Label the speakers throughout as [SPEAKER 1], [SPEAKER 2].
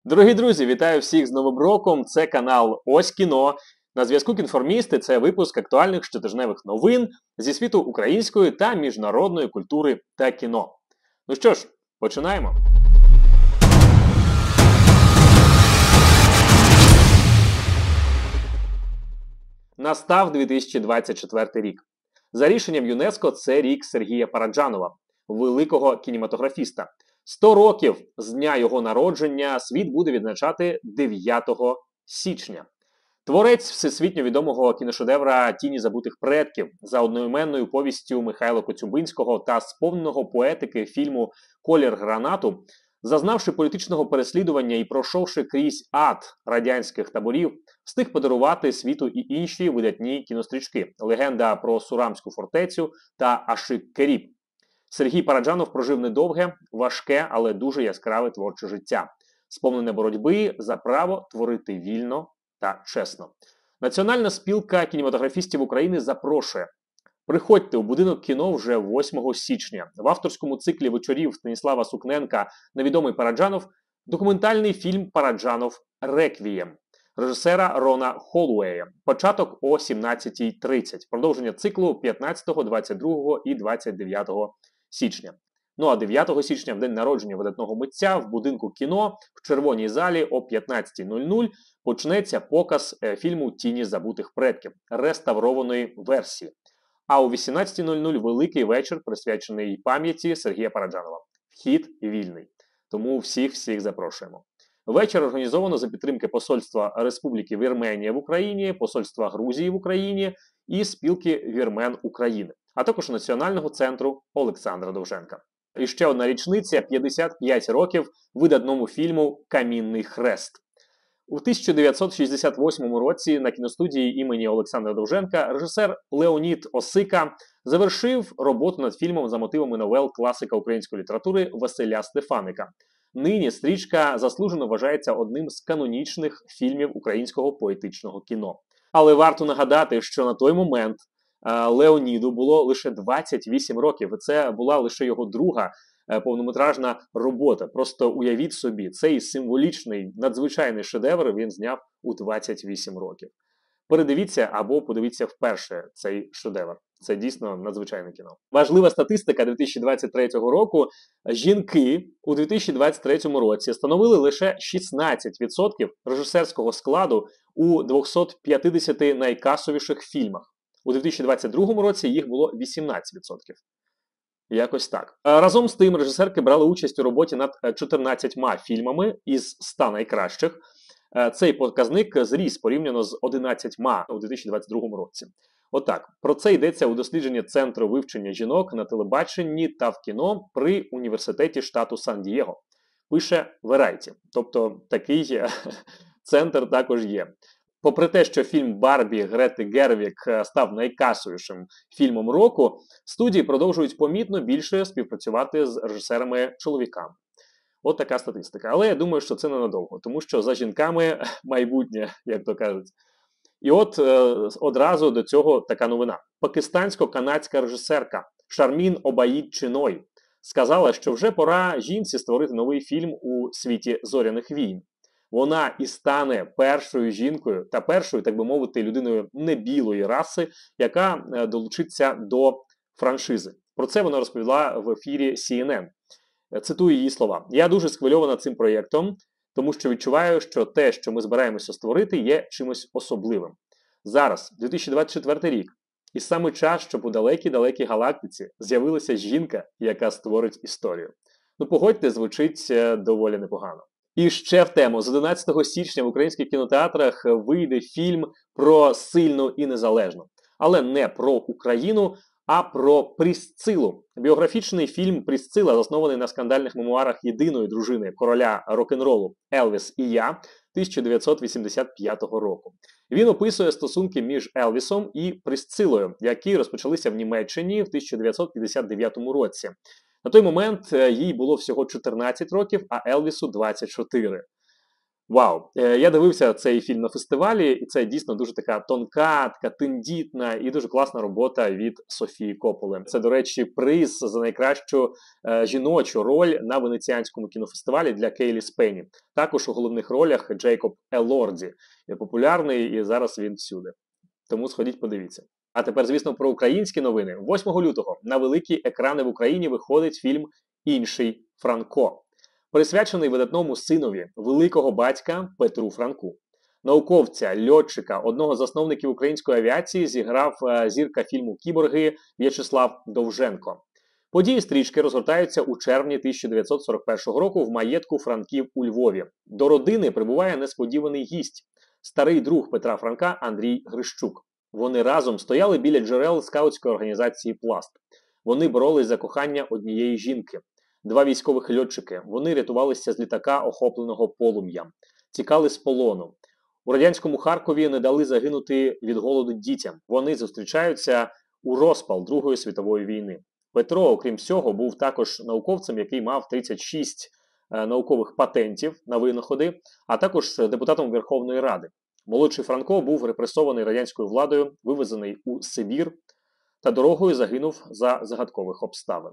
[SPEAKER 1] Дорогі друзі, вітаю всіх з Новим роком. Це канал Ось кіно. На зв'язку Кінформісти. Це випуск актуальних щотижневих новин зі світу української та міжнародної культури та кіно. Ну що ж, починаємо. Настав 2024 рік. За рішенням ЮНЕСКО це рік Сергія Параджанова, великого кінематографіста. 100 років з дня його народження світ буде відзначати 9 січня. Творець всесвітньо відомого кіношедевра «Тіні забутих предків» за одноіменною повістю Михайла Коцюбинського та сповненого поетики фільму «Колір гранату», зазнавши політичного переслідування і пройшовши крізь ад радянських таборів, встиг подарувати світу і інші видатні кінострічки «Легенда про Сурамську фортецю» та «Ашик-Керіб». Сергій Параджанов прожив недовге, важке, але дуже яскраве творче життя, сповнене боротьби за право творити вільно та чесно. Національна спілка кінематографістів України запрошує. Приходьте у будинок кіно вже 8 січня. В авторському циклі вечорів Станіслава Сукненка «Невідомий Параджанов» документальний фільм «Параджанов. Реквієм» режисера Рона Холлуея. Початок о 17:30. Продовження циклу 15, 22 і 29 січня. Ну а 9 січня, в день народження видатного митця, в будинку кіно в Червоній залі о 15:00 почнеться показ фільму «Тіні забутих предків» реставрованої версії. А о 18:00 великий вечір, присвячений пам'яті Сергія Параджанова. Вхід вільний. Тому всіх запрошуємо. Вечір організовано за підтримки Посольства Республіки Вірменія в Україні, Посольства Грузії в Україні і Спілки Вірмен України, а також Національного центру Олександра Довженка. І ще одна річниця – 55 років видатному фільму «Камінний хрест». У 1968 році на кіностудії імені Олександра Довженка режисер Леонід Осика завершив роботу над фільмом за мотивами новел класика української літератури Василя Стефаника. Нині стрічка заслужено вважається одним з канонічних фільмів українського поетичного кіно. Але варто нагадати, що на той момент Леоніду було лише 28 років, і це була лише його друга повнометражна робота. Просто уявіть собі, цей символічний, надзвичайний шедевр він зняв у 28 років. Передивіться або подивіться вперше цей шедевр. Це дійсно надзвичайне кіно. Важлива статистика 2023 року. Жінки у 2023 році становили лише 16% режисерського складу у 250 найкасовіших фільмах. У 2022 році їх було 18%. Якось так. Разом з тим, режисерки брали участь у роботі над 14 фільмами із 100 найкращих. Цей показник зріс порівняно з 11 у 2022 році. Отак, про це йдеться у дослідженні Центру вивчення жінок на телебаченні та в кіно при університеті штату Сан-Дієго. Пише Variety. Тобто такий центр також є. Попри те, що фільм «Барбі» Грети Гервіг став найкасовішим фільмом року, студії продовжують помітно більше співпрацювати з режисерами-чоловіками. От така статистика. Але я думаю, що це ненадовго, тому що за жінками майбутнє, як то кажуть. І от одразу до цього така новина. Пакистансько-канадська режисерка Шармін Обаїд Чиной сказала, що вже пора жінці створити новий фільм у світі зоряних війн. Вона і стане першою жінкою та першою, так би мовити, людиною небілої раси, яка долучиться до франшизи. Про це вона розповіла в ефірі CNN. Цитую її слова. «Я дуже схвильована цим проєктом, тому що відчуваю, що те, що ми збираємося створити, є чимось особливим. Зараз, 2024 рік, і саме час, щоб у далекій-далекій галактиці з'явилася жінка, яка створить історію». Ну, погодьте, звучить доволі непогано. І ще в тему. З 11 січня в українських кінотеатрах вийде фільм про сильну і незалежну. Але не про Україну, а про Прісцилу. Біографічний фільм «Прісцила», заснований на скандальних мемуарах єдиної дружини короля рок-н-ролу Елвіс і я 1985 року. Він описує стосунки між Елвісом і Прісцилою, які розпочалися в Німеччині в 1959 році. На той момент їй було всього 14 років, а Елвісу 24. Вау! Я дивився цей фільм на фестивалі, і це дійсно дуже така тонка, така тендітна і дуже класна робота від Софії Копполи. Це, до речі, приз за найкращу жіночу роль на Венеціанському кінофестивалі для Кейлі Спені. Також у головних ролях Джейкоб Елорді. Популярний, і зараз він всюди. Тому сходіть, подивіться. А тепер, звісно, про українські новини. 8 лютого на великі екрани в Україні виходить фільм «Інший Франко», присвячений видатному синові великого батька Петру Франку. Науковця, льотчика, одного з засновників української авіації зіграв зірка фільму «Кіборги» В'ячеслав Довженко. Події стрічки розгортаються у червні 1941 року в маєтку Франків у Львові. До родини прибуває несподіваний гість – старий друг Петра Франка Андрій Грищук. Вони разом стояли біля джерел скаутської організації «Пласт». Вони боролись за кохання однієї жінки. Два військових льотчики. Вони рятувалися з літака, охопленого полум'ям. Тікали з полону. У радянському Харкові не дали загинути від голоду дітям. Вони зустрічаються у розпал Другої світової війни. Петро, окрім всього, був також науковцем, який мав 36 наукових патентів на винаходи, а також депутатом Верховної Ради. Молодший Франко був репресований радянською владою, вивезений у Сибір та дорогою загинув за загадкових обставин.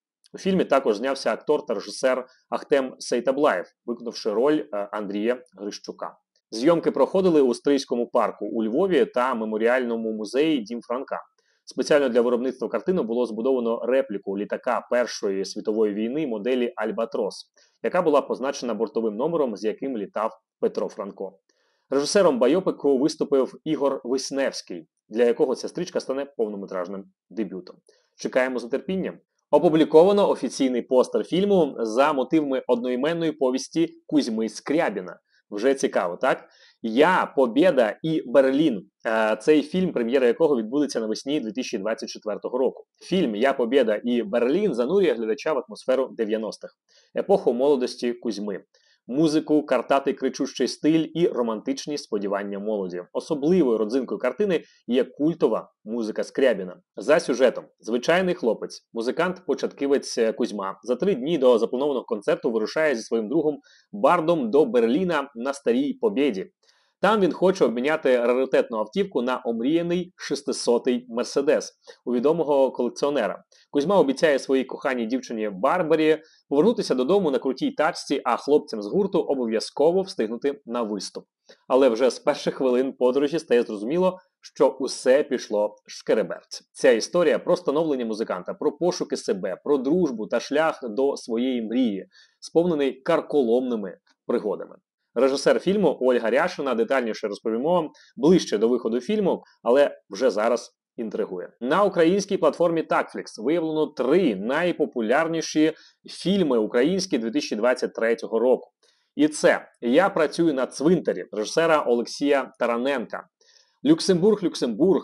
[SPEAKER 1] У фільмі також знявся актор та режисер Ахтем Сейтаблаєв, виконавши роль Андрія Грищука. Зйомки проходили у Стрийському парку у Львові та меморіальному музеї Дім Франка. Спеціально для виробництва картини було збудовано репліку літака Першої світової війни моделі «Альбатрос», яка була позначена бортовим номером, з яким літав Петро Франко. Режисером байопику виступив Ігор Вишневський, для якого ця стрічка стане повнометражним дебютом. Чекаємо з нетерпінням. Опубліковано офіційний постер фільму за мотивами одноіменної повісті Кузьми Скрябіна. Вже цікаво, так? «Я, Побєда і Берлін». Цей фільм, прем'єра якого відбудеться навесні 2024 року. Фільм «Я, Побєда і Берлін» занурює глядача в атмосферу 90-х, епоху молодості Кузьми. Музику, картатий кричущий стиль і романтичні сподівання молоді. Особливою родзинкою картини є культова музика Скрябіна. За сюжетом. Звичайний хлопець, музикант-початківець Кузьма, за 3 дні до запланованого концерту вирушає зі своїм другом Бардом до Берліна на Старій Побєді. Там він хоче обміняти раритетну автівку на омріяний 600-й Мерседес у відомого колекціонера. Кузьма обіцяє своїй коханій дівчині Барбарі повернутися додому на крутій тачці, а хлопцям з гурту обов'язково встигнути на виступ. Але вже з перших хвилин подорожі стає зрозуміло, що усе пішло шкереберть. Ця історія про становлення музиканта, про пошуки себе, про дружбу та шлях до своєї мрії, сповнений карколомними пригодами. Режисер фільму Ольга Ряшина, детальніше розповімо ближче до виходу фільму, але вже зараз інтригує. На українській платформі Takflix виявлено 3 найпопулярніші фільми українські 2023 року. І це «Я працюю на цвинтарі» режисера Олексія Тараненка, «Люксембург, Люксембург»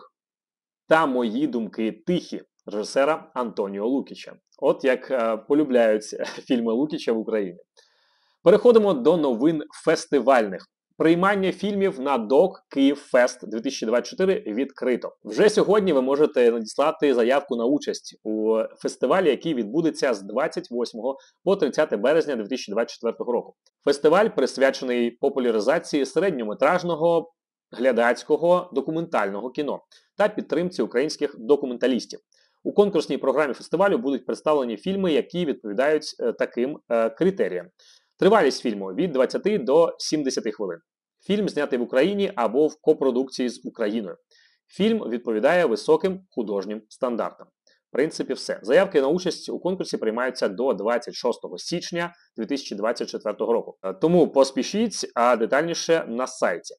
[SPEAKER 1] та «Мої думки тихі» режисера Антоніо Лукіча. От як полюбляють фільми Лукіча в Україні. Переходимо до новин фестивальних. Приймання фільмів на ДОК Київфест 2024 відкрито. Вже сьогодні ви можете надіслати заявку на участь у фестивалі, який відбудеться з 28 по 30 березня 2024 року. Фестиваль присвячений популяризації середньометражного, глядацького, документального кіно та підтримці українських документалістів. У конкурсній програмі фестивалю будуть представлені фільми, які відповідають таким критеріям. Тривалість фільму від 20 до 70 хвилин. Фільм знятий в Україні або в копродукції з Україною. Фільм відповідає високим художнім стандартам. В принципі, все. Заявки на участь у конкурсі приймаються до 26 січня 2024 року. Тому поспішіть, а детальніше на сайті.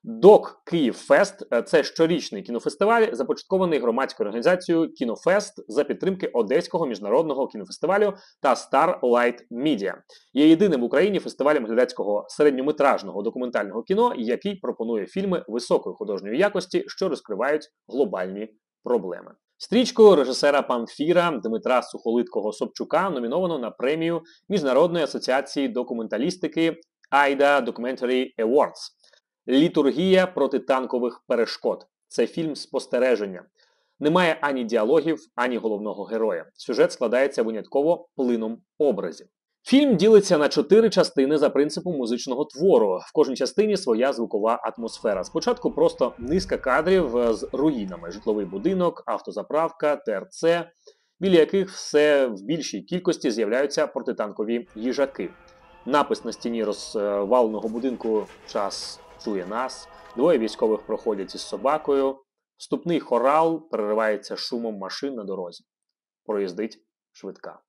[SPEAKER 1] ДОК Київфест – це щорічний кінофестиваль, започаткований громадською організацією «Кінофест» за підтримки Одеського міжнародного кінофестивалю та Starlight Media. Є єдиним в Україні фестивалем глядацького середньометражного документального кіно, який пропонує фільми високої художньої якості, що розкривають глобальні проблеми. Стрічку режисера Памфіра Дмитра Сухолиткого-Собчука номіновано на премію Міжнародної асоціації документалістики AIDA Documentary Awards. «Літургія протитанкових перешкод» – це фільм спостереження. Немає ані діалогів, ані головного героя. Сюжет складається винятково плином образів. Фільм ділиться на 4 частини за принципом музичного твору. В кожній частині своя звукова атмосфера. Спочатку просто низка кадрів з руїнами: житловий будинок, автозаправка, ТРЦ, біля яких все в більшій кількості з'являються протитанкові їжаки. Напис на стіні розваленого будинку «Час чує нас», двоє військових проходять із собакою, вступний хорал переривається шумом машин на дорозі. Проїздить швидка.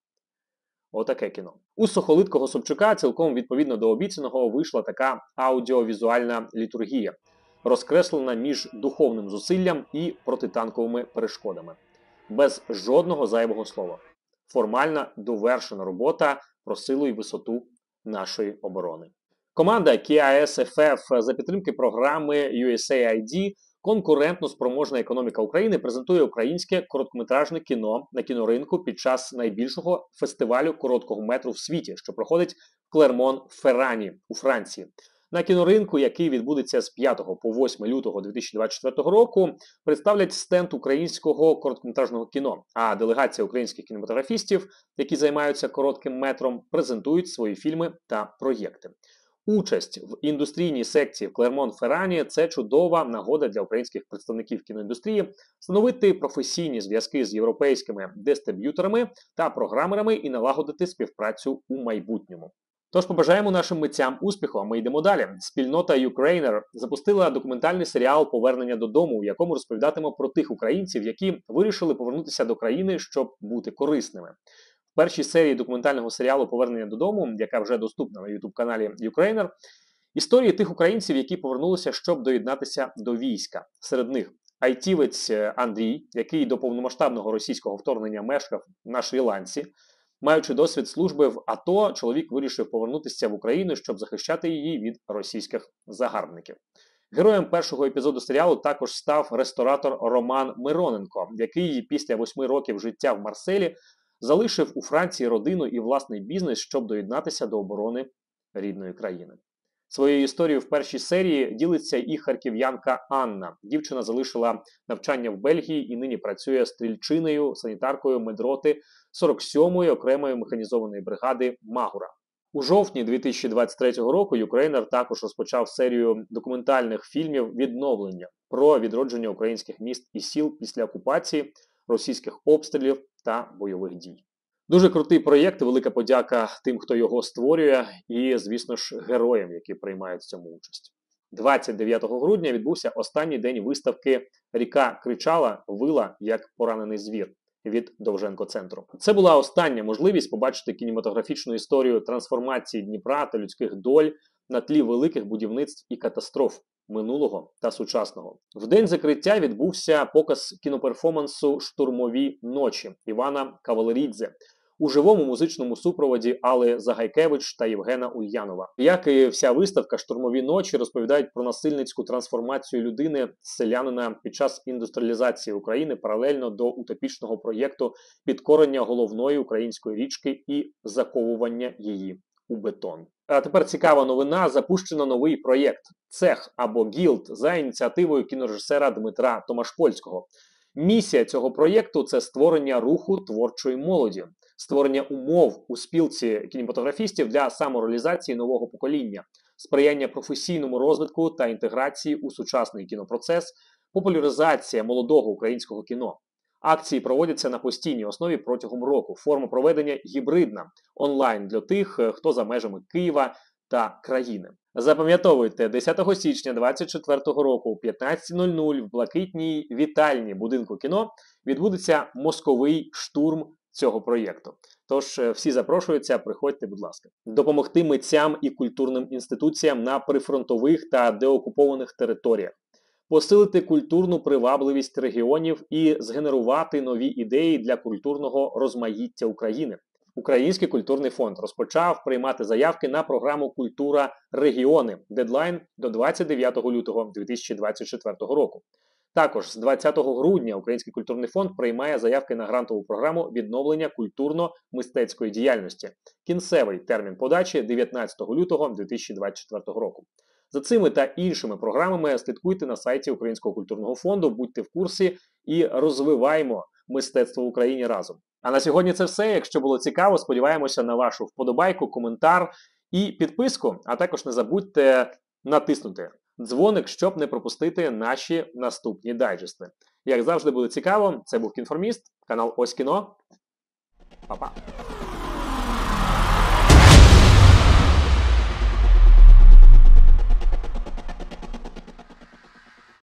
[SPEAKER 1] Отаке кіно. У Сухолиткого Собчука цілком відповідно до обіцяного вийшла така аудіовізуальна літургія, розкреслена між духовним зусиллям і протитанковими перешкодами. Без жодного зайвого слова. Формальна довершена робота про силу і висоту нашої оборони. Команда KISFF за підтримки програми USAID «Конкурентно спроможна економіка України» презентує українське короткометражне кіно на кіноринку під час найбільшого фестивалю короткого метру в світі, що проходить в Клермон-Феррані у Франції. На кіноринку, який відбудеться з 5 по 8 лютого 2024 року, представлять стенд українського короткометражного кіно, а делегація українських кінематографістів, які займаються коротким метром, презентують свої фільми та проєкти. Участь в індустрійній секції в Клермон-Феррані – це чудова нагода для українських представників кіноіндустрії встановити професійні зв'язки з європейськими дистриб'юторами та програмерами і налагодити співпрацю у майбутньому. Тож побажаємо нашим митцям успіху, а ми йдемо далі. Спільнота Ukrainer запустила документальний серіал «Повернення додому», у якому розповідатиме про тих українців, які вирішили повернутися до країни, щоб бути корисними. В першій серії документального серіалу «Повернення додому», яка вже доступна на YouTube-каналі Ukrainer, історії тих українців, які повернулися, щоб доєднатися до війська. Серед них айтівець Андрій, який до повномасштабного російського вторгнення мешкав на Шрі-Ланці. Маючи досвід служби в АТО, чоловік вирішив повернутися в Україну, щоб захищати її від російських загарбників. Героєм першого епізоду серіалу також став ресторатор Роман Мироненко, який після 8 років життя в Марселі залишив у Франції родину і власний бізнес, щоб доєднатися до оборони рідної країни. Своєю історією в першій серії ділиться і харків'янка Анна. Дівчина залишила навчання в Бельгії і нині працює стрільчиною, санітаркою медроти 47-ї окремої механізованої бригади «Магура». У жовтні 2023 року Ukrainer також розпочав серію документальних фільмів «Відновлення» про відродження українських міст і сіл після окупації, російських обстрілів та бойових дій. Дуже крутий проєкт, велика подяка тим, хто його створює, і, звісно ж, героям, які приймають в цьому участь. 29 грудня відбувся останній день виставки «Ріка кричала, вила, як поранений звір» від Довженко-центру. Це була остання можливість побачити кінематографічну історію трансформації Дніпра та людських доль на тлі великих будівництв і катастроф минулого та сучасного. В день закриття відбувся показ кіноперформансу «Штурмові ночі» Івана Кавалерідзе у живому музичному супроводі Алли Загайкевич та Євгена Ульянова. Як і вся виставка, «Штурмові ночі» розповідають про насильницьку трансформацію людини з селянина під час індустріалізації України паралельно до утопічного проєкту підкорення головної української річки і заковування її у бетон. А тепер цікава новина. Запущено новий проєкт «Цех» або «Гілд» за ініціативою кінорежисера Дмитра Томашпольського. Місія цього проєкту – це створення руху творчої молоді, створення умов у спілці кінематографістів для самореалізації нового покоління, сприяння професійному розвитку та інтеграції у сучасний кінопроцес, популяризація молодого українського кіно. Акції проводяться на постійній основі протягом року. Форма проведення гібридна, онлайн для тих, хто за межами Києва та країни. Запам'ятовуйте, 10 січня 2024 року о 15:00 в блакитній вітальні будинку кіно відбудеться мозковий штурм цього проєкту. Тож всі запрошуються, приходьте, будь ласка. Допомогти митцям і культурним інституціям на прифронтових та деокупованих територіях. Посилити культурну привабливість регіонів і згенерувати нові ідеї для культурного розмаїття України. Український культурний фонд розпочав приймати заявки на програму «Культура регіони». Дедлайн до 29 лютого 2024 року. Також з 20 грудня Український культурний фонд приймає заявки на грантову програму «Відновлення культурно-мистецької діяльності». Кінцевий термін подачі – 19 лютого 2024 року. За цими та іншими програмами слідкуйте на сайті Українського культурного фонду, будьте в курсі і розвиваємо мистецтво в Україні разом. А на сьогодні це все. Якщо було цікаво, сподіваємося на вашу вподобайку, коментар і підписку. А також не забудьте натиснути дзвоник, щоб не пропустити наші наступні дайджести. Як завжди буде цікаво, це був Кінформіст, канал Ось Кіно. Па-па!